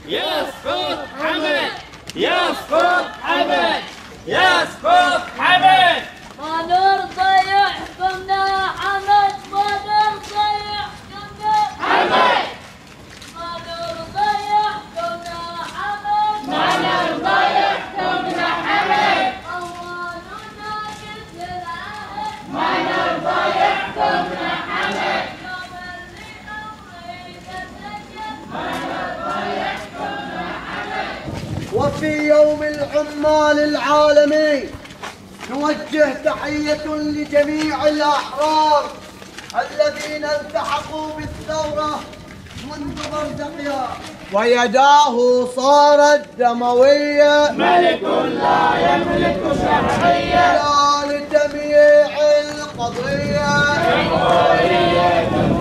يسقط حمد يسقط حمد يسقط حمد. ما نرضى يحكمنا حمد، ما نرضى يحكمنا حمد ما نرضى يحكمنا حمد، ما نرضى يحكمنا حمد. أولنا مثل العهد، ما نرضى يحكمنا حمد. يوم اللي أمريكا تسجل، ما نرضى يحكمنا حمد. وفي يوم العمال العالمي نوجه تحية لجميع الأحرار الذين التحقوا بالثورة منذ برزخها ويداه صارت دموية، ملك لا يملك شرعية، لا لتمييع القضية، جمهورية